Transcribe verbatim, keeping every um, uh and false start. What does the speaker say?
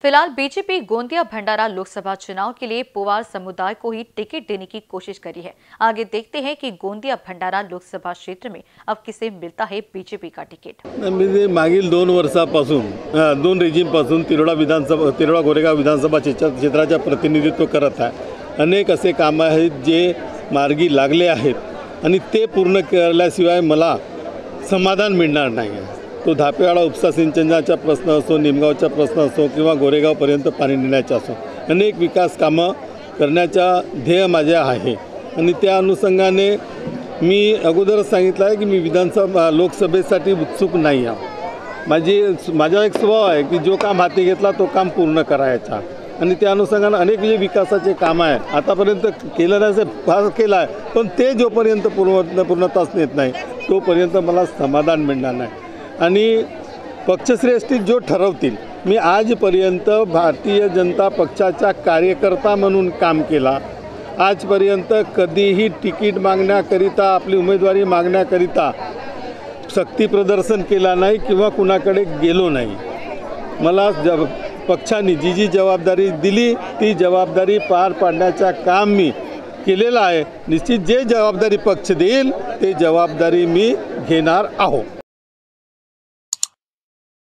फिलहाल बीजेपी गोंदिया भंडारा लोकसभा चुनाव के लिए पोवार समुदाय को ही टिकट देने की कोशिश करी है। आगे देखते हैं कि गोंदिया भंडारा लोकसभा क्षेत्र में अब किसे मिलता है बीजेपी का टिकट। मी मागील दोन वर्षापासून दोन रेजिमपासून तिरोडा विधानसभा तिरोडा गोरेगाव विधानसभा क्षेत्राचे प्रतिनिधित्व करत आहे। अनेक असे काम आहेत जे मार्गी लागले आहेत आणि ते पूर्ण केल्याशिवाय मला समाधान मिळणार नाही। तो धापेवाडा उपसा सिंचनाचा प्रश्न असो, निमगावचा प्रश्न असो किंवा गोरेगावपर्यंत पाणी नेण्याचा असो, अनेक विकास कामं करण्याचा ध्येय माझे आहे आणि त्या अनुषंगाने मी अगोदरच सांगितलं आहे की मी विधानसभा लोकसभेसाठी उत्सुक नाही आहे। माझी माझा एक स्वभाव आहे की जो काम हाती घेतला तो काम पूर्ण करायचा आणि त्या अनुषंगाने अनेक जे विकासाचे काम आहे आतापर्यंत केलं नाही, फार केलं आहे, पण ते जोपर्यंत पूर्ण पूर्णताच नेत नाही तोपर्यंत मला समाधान मिळणार नाही। आणि पक्षश्रेष्ठी जो ठरवतील, मी आजपर्यंत भारतीय जनता पक्षाचा कार्यकर्ता म्हणून काम केला। आजपर्यंत कधीही तिकीट मागण्याकरिता आपली उमेदवारी मागण्याकरिता शक्ती प्रदर्शन केला नाही किंवा कुणाकडे गेलो नाही। मला जब पक्षाने जी जी जबाबदारी दिली ती जबाबदारी पार पाडण्याचा काम मी केलेला आहे। निश्चित जे जबाबदारी पक्ष देईल ते जबाबदारी मी घेणार आहो।